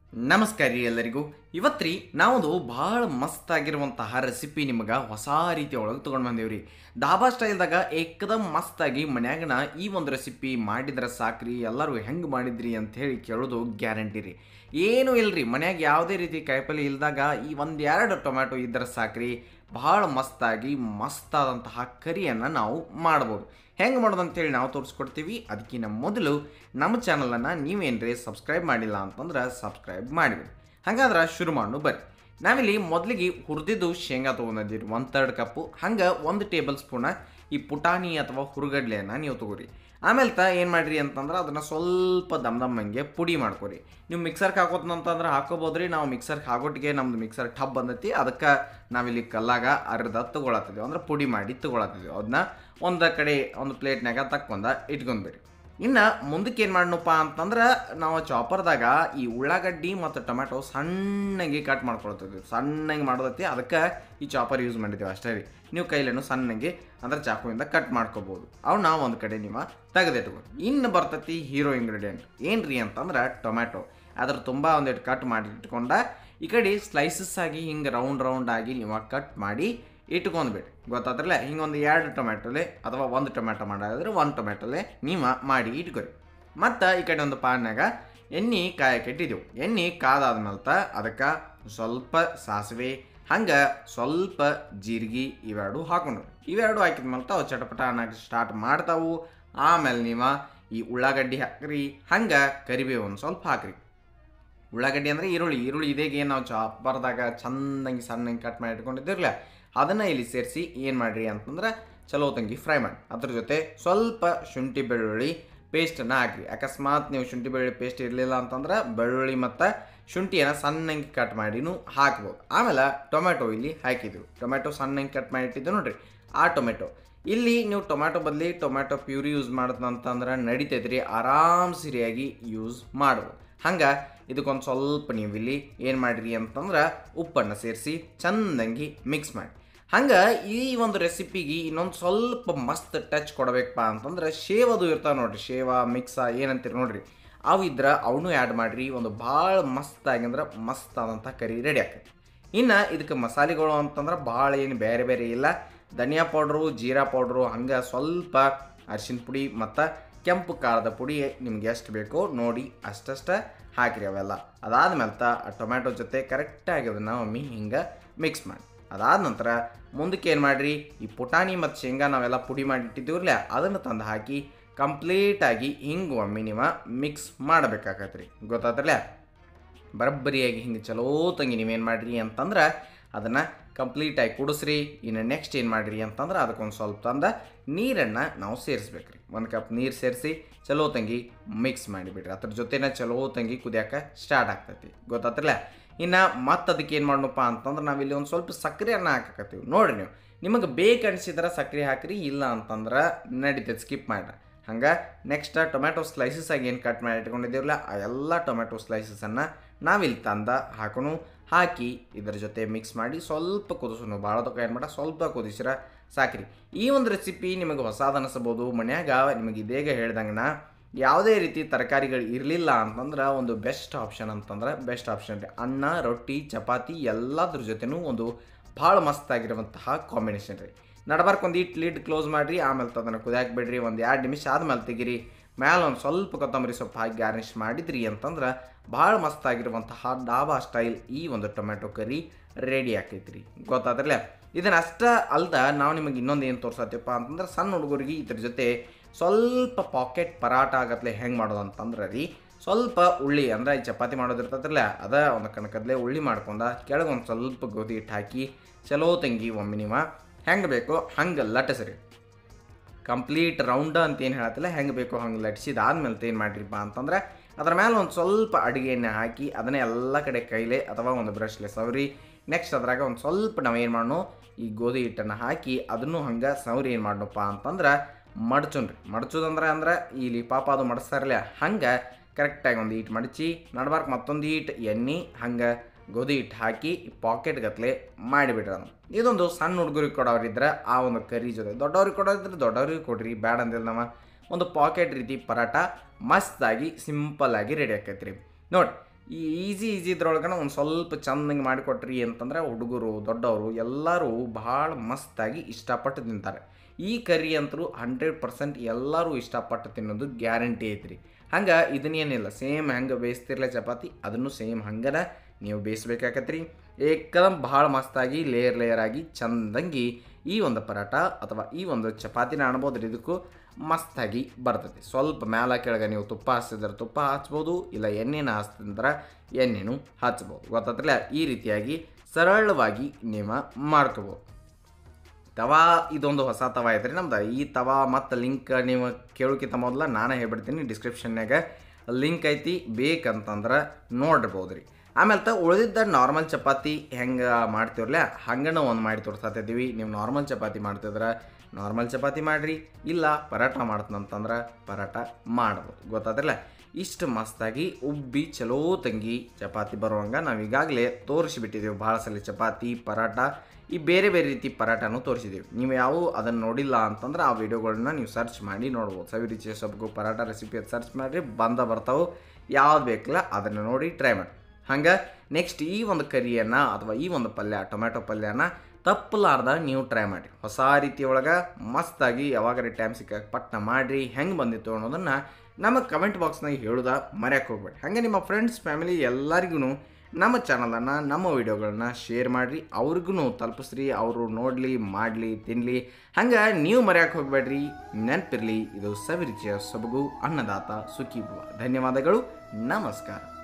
ನಮಸ್ಕಾರ ರೀ ಎಲ್ಲರಿಗೂ. ಇವತ್ತು ನಾವೊಂದು ಭಾಳ ಮಸ್ತ್ ಆಗಿರುವಂತಹ ರೆಸಿಪಿ ನಿಮಗೆ ಹೊಸ ರೀತಿ ಒಳಗೆ ತೊಗೊಂಡು ಬಂದೇವ್ರಿ. ದಾಬಾ ಸ್ಟೈಲ್ದಾಗ ಏಕದಮ್ ಮಸ್ತಾಗಿ ಮನ್ಯಾಗನ ಈ ಒಂದು ರೆಸಿಪಿ ಮಾಡಿದ್ರೆ ಸಾಕ್ರಿ, ಎಲ್ಲರೂ ಹೆಂಗೆ ಮಾಡಿದ್ರಿ ಅಂತ ಹೇಳಿ ಕೇಳೋದು ಗ್ಯಾರಂಟಿ ರೀ. ಏನೂ ಇಲ್ರಿ, ಮನ್ಯಾಗ ಯಾವುದೇ ರೀತಿ ಕಾಯಿಪಲ್ಲೆ ಇಲ್ದಾಗ ಈ ಒಂದೆರಡು ಟೊಮ್ಯಾಟೊ ಇದ್ರೆ ಸಾಕ್ರಿ, ಭಾಳ ಮಸ್ತಾಗಿ ಮಸ್ತಾದಂತಹ ಕರಿಯನ್ನು ನಾವು ಮಾಡ್ಬೋದು. ಹೆಂಗೆ ಮಾಡೋದು ಅಂತೇಳಿ ನಾವು ತೋರಿಸ್ಕೊಡ್ತೀವಿ. ಅದಕ್ಕಿಂತ ಮೊದಲು ನಮ್ಮ ಚಾನಲನ್ನು ನೀವೇನ್ರಿ ಸಬ್ಸ್ಕ್ರೈಬ್ ಮಾಡಿಲ್ಲ ಅಂತಂದ್ರೆ ಸಬ್ಸ್ಕ್ರೈಬ್ ಮಾಡಿಬಿಡಿ. ಹಾಗಾದ್ರೆ ಶುರು ಮಾಡೋಣ ಬರ್ರಿ. ನಾವಿಲ್ಲಿ ಮೊದಲಿಗೆ ಹುರಿದಿದ್ದು ಶೇಂಗಾ ತೊಗೊಂಡಿದ್ದೀರಿ 1/3 ಕಪ್ಪು. ಹಂಗೆ 1 ಟೇಬಲ್ ಸ್ಪೂನ ಈ ಪುಟಾಣಿ ಅಥವಾ ಹುರುಗಡ್ಲೆಯನ್ನು ನೀವು ತೊಗೋರಿ. ಆಮೇಲೆ ಏನು ಮಾಡಿರಿ ಅಂತಂದ್ರೆ ಅದನ್ನು ಸ್ವಲ್ಪ ದಮ್ದಮ್ಮಂಗೆ ಪುಡಿ ಮಾಡ್ಕೊರಿ. ನೀವು ಮಿಕ್ಸರ್ಗೆ ಹಾಕೋತಂತಂದ್ರೆ ಹಾಕೋಬೋದ್ರಿ. ನಾವು ಮಿಕ್ಸರ್ಗೆ ಹಾಕೋಟಿಗೆ ನಮ್ದು ಮಿಕ್ಸರ್ ಟಬ್ ಬಂದೈತಿ, ಅದಕ್ಕೆ ನಾವಿಲ್ಲಿ ಕಲ್ಲಾಗ ಅರ್ಧ ತೊಗೊಳತ್ತಿದ್ದೀವಿ, ಅಂದ್ರೆ ಪುಡಿ ಮಾಡಿ ತೊಗೊಳತ್ತಿದ್ದೀವಿ. ಅದನ್ನ ಒಂದು ಕಡೆ ಒಂದು ಪ್ಲೇಟ್ನಾಗ ತಕ್ಕೊಂಡ ಇಟ್ಕೊಂಡ್ಬಿಡಿ. ಇನ್ನು ಮುಂದಕ್ಕೆ ಏನು ಮಾಡಣಪ್ಪ ಅಂತಂದ್ರೆ ನಾವು ಚಾಪರ್ದಾಗ ಈ ಉಳ್ಳಾಗಡ್ಡಿ ಮತ್ತು ಟೊಮ್ಯಾಟೊ ಸಣ್ಣಗೆ ಕಟ್ ಮಾಡ್ಕೊಳ್ತಿದ್ವಿ. ಸಣ್ಣಗೆ ಮಾಡೋದೈತಿ, ಅದಕ್ಕೆ ಈ ಚಾಪರ್ ಯೂಸ್ ಮಾಡಿದ್ದೀವಿ ಅಷ್ಟೇ ರೀ. ನೀವು ಕೈಲೇನು ಸಣ್ಣಗೆ ಅಂದ್ರೆ ಚಾಕುವಿಂದ ಕಟ್ ಮಾಡ್ಕೋಬೋದು. ಅವು ನಾವು ಒಂದು ಕಡೆ ನೀವು ತೆಗೆದಿಟ್ಕೊಂಡು ಇನ್ನು ಬರ್ತೈತಿ ಹೀರೋ ಇಂಗ್ರೀಡಿಯೆಂಟ್ ಏನ್ರಿ ಅಂತಂದ್ರೆ ಟೊಮ್ಯಾಟೊ. ಅದ್ರ ತುಂಬ ಒಂದಿಟ್ಟು ಕಟ್ ಮಾಡಿ ಇಟ್ಕೊಂಡ ಈ ಕಡೆ ಸ್ಲೈಸಸ್ ಆಗಿ ಹಿಂಗೆ ರೌಂಡ್ ಆಗಿ ನೀವು ಕಟ್ ಮಾಡಿ ಇಟ್ಕೊಂಡ್ಬಿಡಿ. ಗೊತ್ತಾದ್ರಲ್ಲ, ಹಿಂಗೆ ಒಂದು 2 ಟೊಮ್ಯಾಟೊಲೆ ಅಥವಾ 1 ಟೊಮ್ಯಾಟೊ ಮಾಡೋದಾದ್ರೆ 1 ಟೊಮ್ಯಾಟೊಲೆ ನೀವು ಮಾಡಿ ಇಟ್ಕೊರಿ. ಮತ್ತು ಈ ಕಡೆ ಒಂದು ಪಾನ್ಯಾಗ ಎಣ್ಣೆ ಕಾಯಕ್ಕೆ ಇಟ್ಟಿದ್ದೆವು. ಎಣ್ಣೆ ಕಾದಾದ್ಮೇಲೆ ಅದಕ್ಕೆ ಸ್ವಲ್ಪ ಸಾಸಿವೆ, ಹಂಗೆ ಸ್ವಲ್ಪ ಜೀರಿಗೆ ಇವೆರಡು ಹಾಕೊಂಡ್ರು. ಇವೆರಡು ಹಾಕಿದ್ಮೇಲೆ ಅವು ಚಟಪಟ ಅನ್ನಕ್ಕೆ ಸ್ಟಾರ್ಟ್ ಮಾಡ್ತಾವು. ಆಮೇಲೆ ನೀವು ಈ ಉಳ್ಳಾಗಡ್ಡಿ ಹಾಕ್ರಿ, ಹಂಗೆ ಕರಿಬೇವು ಒಂದು ಸ್ವಲ್ಪ ಹಾಕ್ರಿ. ಉಳ್ಳಾಗಡ್ಡಿ ಅಂದರೆ ಈರುಳ್ಳಿ ಇದೇಗೆ ನಾವು ಚಾಪರ್ದಾಗ ಚೆಂದಂಗೆ ಸಣ್ಣಂಗೆ ಕಟ್ ಮಾಡಿ ಇಟ್ಕೊಂಡಿದ್ದಿರಲ್ಲ, ಅದನ್ನು ಇಲ್ಲಿ ಸೇರಿಸಿ ಏನು ಮಾಡಿರಿ ಅಂತಂದ್ರೆ ಚಲೋ ತಂಗಿ ಫ್ರೈ ಮಾಡಿ. ಅದ್ರ ಜೊತೆ ಸ್ವಲ್ಪ ಶುಂಠಿ ಬೆಳ್ಳುಳ್ಳಿ ಪೇಸ್ಟನ್ನು ಹಾಕಿರಿ. ಅಕಸ್ಮಾತ್ ನೀವು ಶುಂಠಿ ಬೆಳ್ಳುಳ್ಳಿ ಪೇಸ್ಟ್ ಇರಲಿಲ್ಲ ಅಂತಂದ್ರೆ ಬೆಳ್ಳುಳ್ಳಿ ಮತ್ತು ಶುಂಠಿಯನ್ನು ಸಣ್ಣಂಗೆ ಕಟ್ ಮಾಡಿನೂ ಹಾಕ್ಬೋದು. ಆಮೇಲೆ ಟೊಮ್ಯಾಟೊ ಇಲ್ಲಿ ಹಾಕಿದ್ರು. ಟೊಮ್ಯಾಟೊ ಸಣ್ಣಂಗೆ ಕಟ್ ಮಾಡಿಟ್ಟಿದ್ದು ನೋಡಿರಿ, ಆ ಟೊಮೆಟೊ ಇಲ್ಲಿ ನೀವು ಟೊಮ್ಯಾಟೊ ಬದಲಿ ಟೊಮ್ಯಾಟೊ ಪ್ಯೂರಿ ಯೂಸ್ ಮಾಡೋದಂತಂದ್ರೆ ನಡಿತೈತ್ರಿ, ಆರಾಮ್ ಸರಿಯಾಗಿ ಯೂಸ್ ಮಾಡ್ಬೋದು. ಹಂಗೆ ಇದಕ್ಕೊಂದು ಸ್ವಲ್ಪ ನೀವು ಇಲ್ಲಿ ಏನು ಮಾಡಿರಿ ಅಂತಂದ್ರೆ ಉಪ್ಪನ್ನು ಸೇರಿಸಿ ಚೆಂದಂಗಿ ಮಿಕ್ಸ್ ಮಾಡಿ. ಹಂಗೆ ಈ ಒಂದು ರೆಸಿಪಿಗೆ ಇನ್ನೊಂದು ಸ್ವಲ್ಪ ಮಸ್ತ್ ಟಚ್ ಕೊಡಬೇಕಪ್ಪ ಅಂತಂದ್ರೆ ಶೇವದು ಇರ್ತಾವೆ ನೋಡಿರಿ, ಶೇವ ಮಿಕ್ಸ ಏನಂತೀರಿ ನೋಡಿರಿ, ಅವು ಇದ್ರೆ ಅವನು ಆ್ಯಡ್ ಮಾಡಿರಿ. ಒಂದು ಭಾಳ ಮಸ್ತಾಗಿ ಅಂದ್ರೆ ಮಸ್ತ್ ಆದಂಥ ಕರಿ ರೆಡಿ ಆಗ್ತೈತಿ. ಇನ್ನು ಇದಕ್ಕೆ ಮಸಾಲೆಗಳು ಅಂತಂದ್ರೆ ಭಾಳ ಏನು ಬೇರೆ ಇಲ್ಲ. ಧನಿಯಾ ಪೌಡ್ರು, ಜೀರಾ ಪೌಡ್ರು, ಹಂಗೆ ಸ್ವಲ್ಪ ಅರಿಶಿನ ಪುಡಿ ಮತ್ತು ಕೆಂಪು ಖಾರದ ಪುಡಿ ನಿಮ್ಗೆ ಎಷ್ಟು ಬೇಕೋ ನೋಡಿ ಅಷ್ಟಷ್ಟು ಹಾಕಿರಿ ಅವೆಲ್ಲ. ಅದಾದ್ಮೇಲೆ ಆ ಟೊಮ್ಯಾಟೊ ಜೊತೆ ಕರೆಕ್ಟಾಗಿ ಅದನ್ನು ಒಮ್ಮೆ ಹಿಂಗೆ ಮಿಕ್ಸ್ ಮಾಡಿ. ಅದಾದ ನಂತರ ಮುಂದಕ್ಕೆ ಏನು ಮಾಡಿರಿ, ಈ ಪುಟಾಣಿ ಮತ್ತು ಶೇಂಗಾ ನಾವೆಲ್ಲ ಪುಡಿ ಮಾಡಿಟ್ಟಿದ್ದೀವ್ರಲ್ಲ, ಅದನ್ನು ತಂದು ಹಾಕಿ ಕಂಪ್ಲೀಟಾಗಿ ಹಿಂಗೆ ಒಮ್ಮೆ ನೀವು ಮಿಕ್ಸ್ ಮಾಡಬೇಕಾಗತ್ತೆ ರೀ. ಗೊತ್ತಾದ್ರಲ್ಲ, ಬರಬ್ಬರಿಯಾಗಿ ಹಿಂಗೆ ಚಲೋ ತಂಗಿ ನೀವೇನು ಮಾಡಿರಿ ಅಂತಂದ್ರೆ ಅದನ್ನು ಕಂಪ್ಲೀಟಾಗಿ ಕುಡಿಸ್ರಿ. ಇನ್ನು ನೆಕ್ಸ್ಟ್ ಏನು ಮಾಡಿರಿ ಅಂತಂದ್ರೆ ಅದಕ್ಕೊಂದು ಸ್ವಲ್ಪ ತಂದು ನೀರನ್ನು ನಾವು ಸೇರಿಸ್ಬೇಕ್ರಿ. 1 ಕಪ್ ನೀರು ಸೇರಿಸಿ ಚಲೋ ತಂಗಿ ಮಿಕ್ಸ್ ಮಾಡಿಬಿಡ್ರಿ. ಅದ್ರ ಜೊತೆನೇ ಚಲೋ ತಂಗಿ ಕುದಿಯೋಕೆ ಸ್ಟಾರ್ಟ್ ಆಗ್ತೈತಿ. ಗೊತ್ತಾತ್ರಲ್ಲ. ಇನ್ನು ಮತ್ತೆ ಅದಕ್ಕೆ ಏನು ಮಾಡೋಣಪ್ಪ ಅಂತಂದ್ರೆ ನಾವಿಲ್ಲಿ ಒಂದು ಸ್ವಲ್ಪ ಸಕ್ಕರೆಯನ್ನು ಹಾಕಕತ್ತೀವಿ ನೋಡಿರಿ. ನೀವು ನಿಮಗೆ ಬೇಕು ಅನಿಸಿದ್ರೆ ಸಕ್ಕರೆ ಹಾಕಿರಿ, ಇಲ್ಲ ಅಂತಂದ್ರೆ ನಡೀತೈತೆ, ಸ್ಕಿಪ್ ಮಾಡಿರಿ. ಹಂಗೆ ನೆಕ್ಸ್ಟ್ ಟೊಮ್ಯಾಟೊ ಸ್ಲೈಸಸ್ ಆಗಿ ಏನು ಕಟ್ ಮಾಡಿ ಇಟ್ಕೊಂಡಿದ್ದೀವಲ್ಲ, ಆ ಎಲ್ಲ ಟೊಮ್ಯಾಟೊ ಸ್ಲೈಸಸನ್ನು ನಾವಿಲ್ಲಿ ತಂದ ಹಾಕಿ ಇದರ ಜೊತೆ ಮಿಕ್ಸ್ ಮಾಡಿ ಸ್ವಲ್ಪ ಕುದಿಸೋನು. ಭಾಳ ತಕ್ಕ ಏನು ಮಾಡ ಸ್ವಲ್ಪ ಕುದಿಸಿರ ಸಾಕ್ರಿ. ಈ ಒಂದು ರೆಸಿಪಿ ನಿಮಗೆ ಹೊಸದು ಅನಿಸ್ಬೋದು. ಮನ್ಯಾಗ ನಿಮಗೆ ಇದೇಗ ಹೇಳ್ದಂಗೆ ಯಾವುದೇ ರೀತಿ ತರಕಾರಿಗಳು ಇರಲಿಲ್ಲ ಅಂತಂದ್ರೆ ಒಂದು ಬೆಸ್ಟ್ ಆಪ್ಷನ್ ಅಂತಂದ್ರೆ ಬೆಸ್ಟ್ ಆಪ್ಷನ್ ರೀ. ಅನ್ನ, ರೊಟ್ಟಿ, ಚಪಾತಿ ಎಲ್ಲದ್ರ ಜೊತೆನೂ ಒಂದು ಭಾಳ ಮಸ್ತಾಗಿರುವಂತಹ ಕಾಂಬಿನೇಷನ್ ರೀ. ನಡಬಾರ್ಕೊಂದು ಲಿಡ್ ಕ್ಲೋಸ್ ಮಾಡಿರಿ. ಆಮೇಲೆ ಅದನ್ನು ಕುದಿಯಾಕೆ ಬಿಡ್ರಿ. ಒಂದು 2 ನಿಮಿಷ ಆದ್ಮೇಲೆ ತೆಗಿರಿ. ಮೇಲೆ ಒಂದು ಸ್ವಲ್ಪ ಕೊತ್ತಂಬರಿ ಸೊಪ್ಪು ಹಾಕಿ ಗಾರ್ನಿಷ್ ಮಾಡಿದ್ರಿ ಅಂತಂದ್ರೆ ಭಾಳ ಮಸ್ತಾಗಿರುವಂತಹ ಡಾಬಾ ಸ್ಟೈಲ್ ಈ ಒಂದು ಟೊಮ್ಯಾಟೊ ಕರಿ ರೆಡಿ ಆಕೈತ್ರಿ. ಗೊತ್ತಾದ್ರಲ್ಲ. ಇದನ್ನು ಅಷ್ಟೇ ಅಲ್ದ ನಾವು ನಿಮಗೆ ಇನ್ನೊಂದು ಏನು ತೋರ್ಸತ್ತೀವಪ್ಪ ಅಂತಂದ್ರೆ ಸಣ್ಣ ಹುಡುಗರಿಗೆ ಇದ್ರ ಜೊತೆ ಸ್ವಲ್ಪ ಪಾಕೆಟ್ ಪರಾಟ ಆಗತ್ಲೆ ಹೆಂಗೆ ಮಾಡೋದು ಅಂತಂದ್ರೆ ರೀ, ಸ್ವಲ್ಪ ಉಳ್ಳಿ ಅಂದರೆ ಈ ಚಪಾತಿ ಮಾಡೋದಿರ್ತೈತ್ರಲ್ಲ, ಅದ ಒಂದು ಕಣಕದ್ಲೆ ಉಳ್ಳಿ ಮಾಡ್ಕೊಂಡ ಕೆಳಗೆ ಒಂದು ಸ್ವಲ್ಪ ಗೋಧಿ ಹಿಟ್ಟು ಹಾಕಿ ಚಲೋ ತಂಗಿ ಒಮ್ಮೆ ನೀವು ಹೆಂಗೆ ಬೇಕೋ ಹಂಗೆ ಲಟ್ಟಿಸ್ರಿ. ಕಂಪ್ಲೀಟ್ ರೌಂಡ್ ಅಂತ ಏನು ಹೇಳತ್ತಿಲ್ಲ, ಹೆಂಗೆ ಬೇಕೋ ಹಂಗೆ ಲಟ್ಸಿದಾದ್ಮೇಲೆ ಏನು ಮಾಡಿರಿಪ್ಪ ಅಂತಂದ್ರೆ ಅದ್ರ ಮೇಲೆ ಒಂದು ಸ್ವಲ್ಪ ಅಡುಗೆ ಎಣ್ಣೆ ಹಾಕಿ ಅದನ್ನೇ ಎಲ್ಲ ಕಡೆ ಕೈಲೇ ಅಥವಾ ಒಂದು ಬ್ರಷ್ಲೆ ಸವರಿ. ನೆಕ್ಸ್ಟ್ ಅದ್ರಾಗ ಒಂದು ಸ್ವಲ್ಪ ನಾವು ಏನು ಮಾಡೋಣ, ಈ ಗೋಧಿ ಹಿಟ್ಟನ್ನು ಹಾಕಿ ಅದನ್ನು ಹಂಗೆ ಸವರಿ ಏನು ಮಾಡೋಣಪ್ಪ ಅಂತಂದ್ರೆ ಮಡಚೋದಂದ್ರೆ ಇಲ್ಲಿ ಪಾಪ ಅದು ಮಡಿಸ್ತಾರಲ್ಲ, ಹಂಗೆ ಕರೆಕ್ಟಾಗಿ ಒಂದು ಈಟ್ ಮಡಚಿ ನಡ್ಬಾರ್ಕ್ ಮತ್ತೊಂದು ಈಟ್ ಎಣ್ಣೆ ಹಂಗೆ ಗೋಧಿ ಹಿಟ್ಟು ಹಾಕಿ ಪಾಕೆಟ್ ಗತ್ತಲೆ ಮಾಡಿಬಿಡ್ರಿ. ಅದನ್ನು ಇದೊಂದು ಸಣ್ಣ ಹುಡುಗರಿಗೆ ಕೊಡೋರಿದ್ರೆ ಆ ಒಂದು ಕರಿ ಜೊತೆ, ದೊಡ್ಡವ್ರಿಗೆ ಕೊಡೋರಿದ್ರೆ ದೊಡ್ಡವ್ರಿಗೆ ಕೊಡ್ರಿ, ಬ್ಯಾಡ ಅಂದಿಲ್ಲ ನಮ್ಮ ಒಂದು ಪಾಕೆಟ್ ರೀತಿ ಪರಾಟ ಮಸ್ತಾಗಿ ಸಿಂಪಲ್ಲಾಗಿ ರೆಡಿ ಆಕೈತ್ರಿ ನೋಡಿ. ಈ ಈಸಿ ಇದ್ರೊಳಗನ ಒಂದು ಸ್ವಲ್ಪ ಚಂದಂಗೆ ಮಾಡಿಕೊಟ್ರಿ ಅಂತಂದ್ರೆ ಹುಡುಗರು ದೊಡ್ಡವರು ಎಲ್ಲರೂ ಭಾಳ ಮಸ್ತಾಗಿ ಇಷ್ಟಪಟ್ಟು ತಿಂತಾರೆ. ಈ ಕರಿ ಅಂತರೂ 100% ಎಲ್ಲರೂ ಇಷ್ಟಪಟ್ಟು ತಿನ್ನೋದು ಗ್ಯಾರಂಟಿ ಐತ್ರಿ. ಹಂಗೆ ಇದನ್ನೇನಿಲ್ಲ, ಸೇಮ್ ಹೆಂಗೆ ಬೇಯಿಸ್ತಿರ್ಲ ಚಪಾತಿ ಅದನ್ನು ಸೇಮ್ ಹಂಗನ ನೀವು ಬೇಯಿಸ್ಬೇಕಾಕತ್ರಿ. ಏಕದಮ್ ಭಾಳ ಮಸ್ತಾಗಿ ಲೇಯರ್ ಆಗಿ ಚಂದಂಗಿ ಈ ಒಂದು ಪರಾಟ ಅಥವಾ ಈ ಒಂದು ಚಪಾತಿನ ಅನ್ಬೋದು ರೀ. ಇದಕ್ಕೂ ಮಸ್ತಾಗಿ ಬರ್ತೈತಿ. ಸ್ವಲ್ಪ ಮ್ಯಾಲ ಕೆಳಗೆ ನೀವು ತುಪ್ಪ ಹಚ್ಚಿದ್ರೆ ತುಪ್ಪ ಹಚ್ಬೋದು, ಇಲ್ಲ ಎಣ್ಣೆನ ಹಚ್ತಿದ್ರೆ ಎಣ್ಣೆನೂ ಹಚ್ಬೋದು. ಗೊತ್ತಾತ್ರಲ್ಲ, ಈ ರೀತಿಯಾಗಿ ಸರಳವಾಗಿ ನೀವು ಮಾಡ್ಕೋಬೋದು. ತವಾ ಇದೊಂದು ಹೊಸ ತವಾ ಐತ್ರಿ ನಮ್ದು. ಈ ತವಾ ಮತ್ತು ಲಿಂಕ್ ನೀವು ಕೇಳೋಕ್ಕಿಂತ ಮೊದಲ ನಾನು ಹೇಳ್ಬಿಡ್ತೀನಿ, ಡಿಸ್ಕ್ರಿಪ್ಷನ್ಯಾಗ ಲಿಂಕ್ ಐತಿ, ಬೇಕಂತಂದ್ರೆ ನೋಡ್ಬೋದು ರೀ. ಆಮೇಲೆ ಉಳಿದಿದ್ದ ನಾರ್ಮಲ್ ಚಪಾತಿ ಹೆಂಗೆ ಮಾಡ್ತೀವ್ರಲ್ಲ ಹಂಗನ ಒಂದು ಮಾಡಿ ತೋರಿಸ್ತಿದ್ದೀವಿ. ನೀವು ನಾರ್ಮಲ್ ಚಪಾತಿ ಮಾಡ್ತಿದ್ರೆ ನಾರ್ಮಲ್ ಚಪಾತಿ ಮಾಡಿರಿ, ಇಲ್ಲ ಪರಾಟ ಮಾಡ್ತಂತಂದ್ರೆ ಪರಾಟ ಮಾಡ್ಬೋದು. ಗೊತ್ತಾದ್ರಲ್ಲ, ಇಷ್ಟು ಮಸ್ತಾಗಿ ಉಬ್ಬಿ ಚಲೋ ತಂಗಿ ಚಪಾತಿ ಬರುವಂಗೆ ನಾವು ಈಗಾಗಲೇ ತೋರಿಸಿಬಿಟ್ಟಿದ್ದೀವಿ. ಭಾಳ ಸಲ ಚಪಾತಿ ಪರಾಟ ಈ ಬೇರೆ ರೀತಿ ಪರಾಟನೂ ತೋರಿಸಿದ್ದೀವಿ. ನೀವು ಯಾವ ಅದನ್ನು ನೋಡಿಲ್ಲ ಅಂತಂದ್ರೆ ಆ ವಿಡಿಯೋಗಳನ್ನ ನೀವು ಸರ್ಚ್ ಮಾಡಿ ನೋಡ್ಬೋದು. ಸವಿರುಚಿಯ ಸೊಬಗು ಪರಾಟ ರೆಸಿಪಿ ಅದು ಸರ್ಚ್ ಮಾಡಿರಿ, ಬರ್ತಾವೆ. ಯಾವ್ದು ಬೇಕಲ್ಲ ಅದನ್ನು ನೋಡಿ ಟ್ರೈ ಮಾಡಿ. ಹಂಗೆ ನೆಕ್ಸ್ಟ್ ಈ ಒಂದು ಕರಿಯನ್ನು ಅಥವಾ ಈ ಒಂದು ಪಲ್ಯ ಟೊಮ್ಯಾಟೊ ಪಲ್ಯನ ತಪ್ಪಲಾರ್ದ ನೀವು ಟ್ರೈ ಮಾಡಿರಿ. ಹೊಸ ರೀತಿ ಒಳಗೆ ಮಸ್ತಾಗಿ ಯಾವಾಗಾರಿ ಟೈಮ್ ಸಿಕ್ಕಾಗ ಪಟ್ನ ಮಾಡಿರಿ. ಹೆಂಗೆ ಬಂದಿತ್ತು ಅನ್ನೋದನ್ನು ನಮ್ಮ ಕಮೆಂಟ್ ಬಾಕ್ಸ್ನಾಗ ಹೇಳೋದ ಮರ್ಯಾಕೆ ಹೋಗ್ಬೇಡಿ. ಹಾಗೆ ನಿಮ್ಮ ಫ್ರೆಂಡ್ಸ್ ಫ್ಯಾಮಿಲಿ ಎಲ್ಲರಿಗೂ ನಮ್ಮ ಚಾನಲನ್ನು ನಮ್ಮ ವಿಡಿಯೋಗಳನ್ನ ಶೇರ್ ಮಾಡಿರಿ, ಅವ್ರಿಗೂ ತಲುಪಿಸ್ರಿ, ಅವರು ನೋಡಲಿ ಮಾಡಲಿ ತಿನ್ನಲಿ. ಹಂಗೆ ನೀವು ಮರ್ಯಾಕೆ ಹೋಗ್ಬೇಡ್ರಿ. ನೆನಪಿರಲಿ, ಇದು ಸವಿರುಚಿಯ ಸೊಬಗು ಅನ್ನದಾತ ಸುಖಿ ಭವ. ಧನ್ಯವಾದಗಳು, ನಮಸ್ಕಾರ.